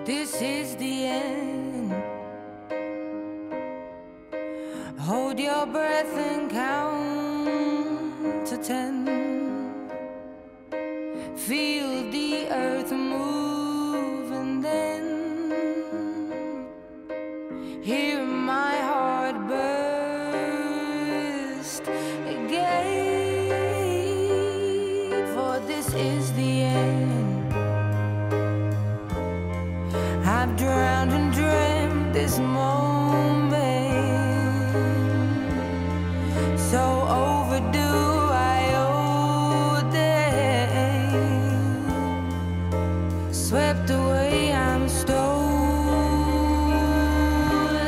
This is the end. Hold your breath and count to 10. Feel the earth move and then hear my heart burst again. For this is the end. I've drowned and dreamt this moment, so overdue I owe them. Swept away, I'm stolen.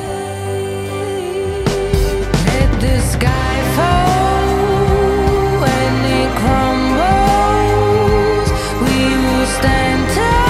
Let the sky fall when it crumbles. We will stand tall.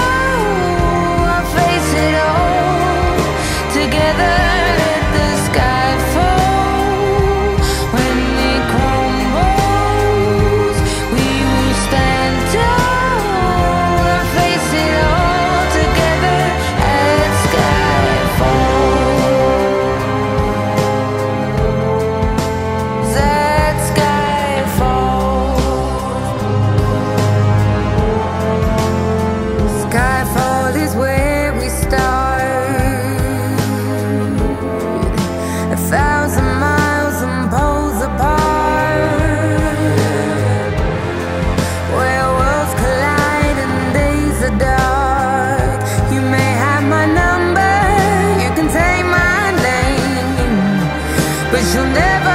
But you'll never